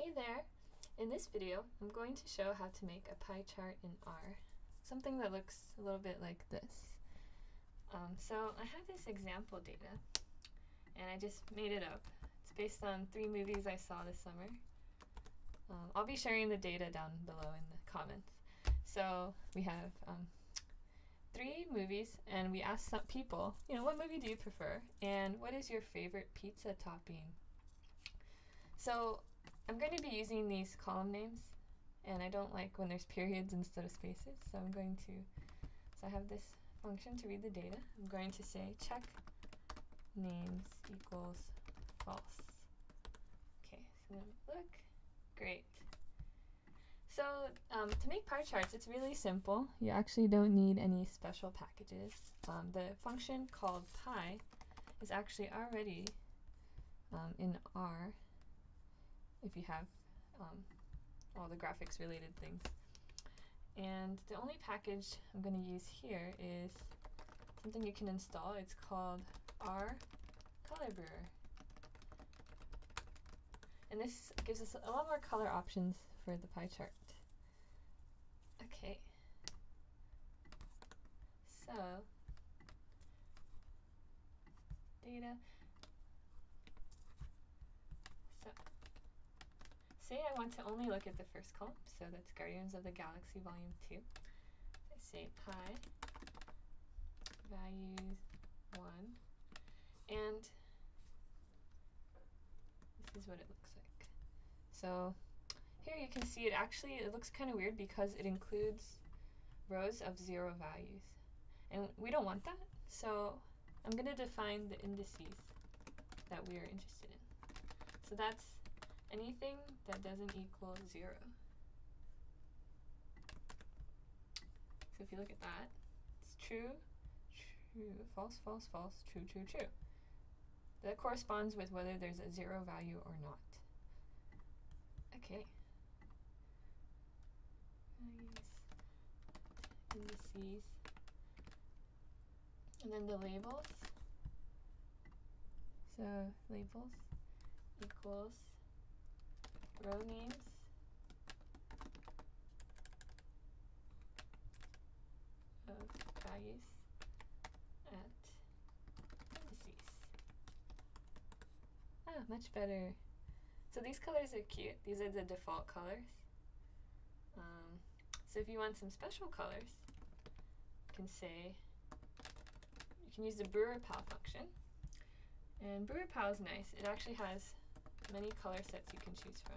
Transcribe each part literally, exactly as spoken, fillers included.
Hey there! In this video, I'm going to show how to make a pie chart in R, something that looks a little bit like this. Um, so I have this example data, and I just made it up. It's based on three movies I saw this summer. Um, I'll be sharing the data down below in the comments. So we have um, three movies, and we asked some people, you know, what movie do you prefer, and what is your favorite pizza topping? So I'm going to be using these column names, and I don't like when there's periods instead of spaces, so I'm going to, so I have this function to read the data. I'm going to say check names equals false. Okay, so let me look. Great. So um, to make pie charts, it's really simple. You actually don't need any special packages. Um, the function called pie is actually already um, in R if you have um, all the graphics related things. And the only package I'm going to use here is something you can install. It's called R Color Brewer. And this gives us a lot more color options for the pie chart. Okay, so data. So say I want to only look at the first column, so that's Guardians of the Galaxy Volume two. So I say pie values one, and this is what it looks like. So here you can see it actually, it looks kind of weird because it includes rows of zero values. And we don't want that, so I'm going to define the indices that we are interested in. So that's anything that doesn't equal zero. So if you look at that, it's true, true, false, false, false, true, true, true. That corresponds with whether there's a zero value or not. Okay. Indices, and then the labels. So labels equals row names of values at indices. Ah, much better. So these colors are cute. These are the default colors. Um, so if you want some special colors, you can say, you can use the BrewerPal function. And BrewerPal is nice. It actually has many color sets you can choose from.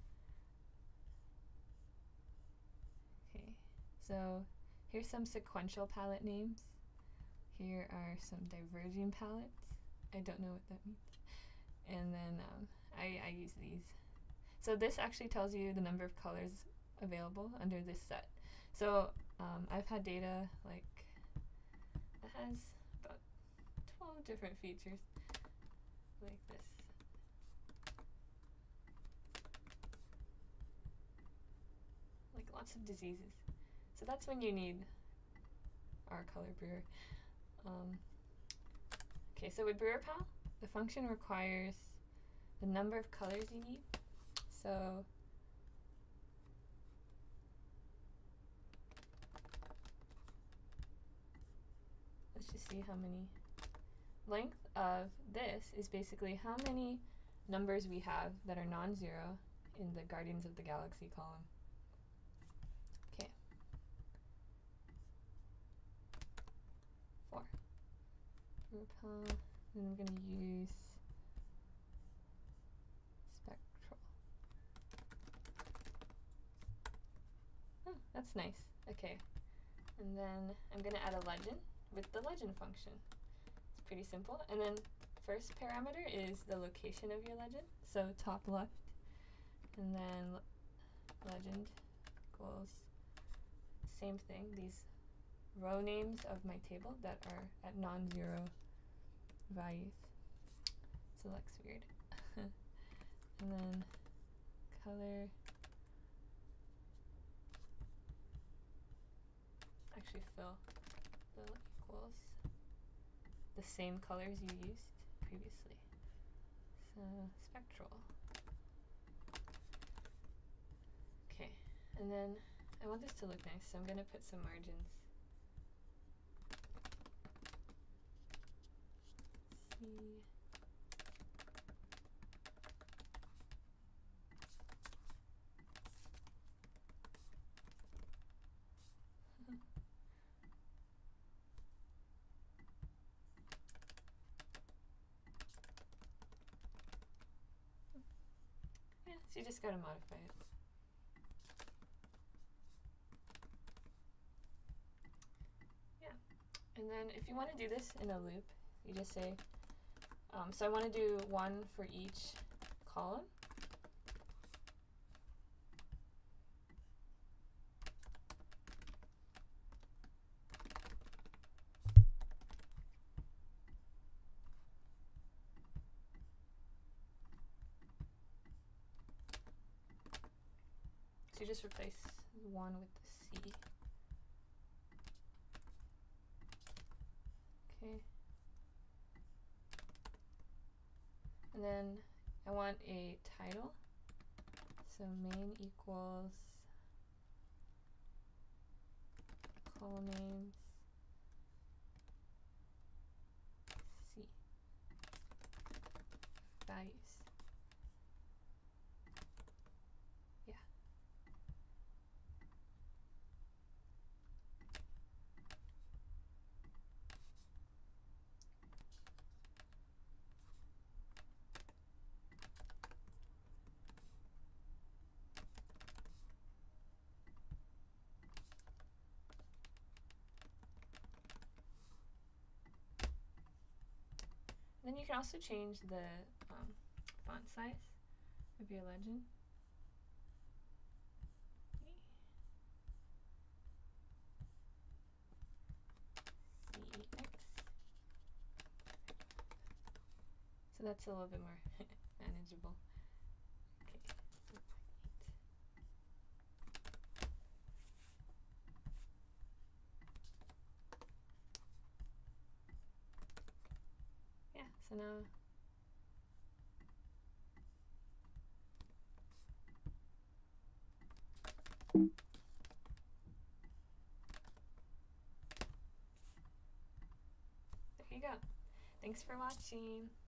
Okay, so here's some sequential palette names. Here are some diverging palettes. I don't know what that means. And then um, I, I use these. So this actually tells you the number of colors available under this set. So um, I've had data like that has about twelve different features like this. Like lots of diseases. So that's when you need our color brewer. Um, okay, so with BrewerPal, the function requires the number of colors you need. So let's just see how many. Length of this is basically how many numbers we have that are non-zero in the Guardians of the Galaxy column. Okay. Four. BrewerPal. Then we're going to use spectral. Oh, that's nice. Okay. And then I'm going to add a legend with the legend function. It's pretty simple. And then first parameter is the location of your legend. So top left. And then legend equals same thing. These row names of my table that are at non-zero values. So it looks weird. And then color. Actually fill fill equals the same colors you used previously. So spectral. And then I want this to look nice, so I'm going to put some margins. See. Yeah, so you just gotta modify it. Yeah, and then if you want to do this in a loop, you just say, um, so I want to do one for each column. So you just replace one with the C. Okay. And then I want a title. So main equals column names C. Values. Yeah. Then you can also change the um, font size of your legend. C E X. So that's a little bit more manageable. Okay, zero point eight. Yeah, so now there you go. Thanks for watching.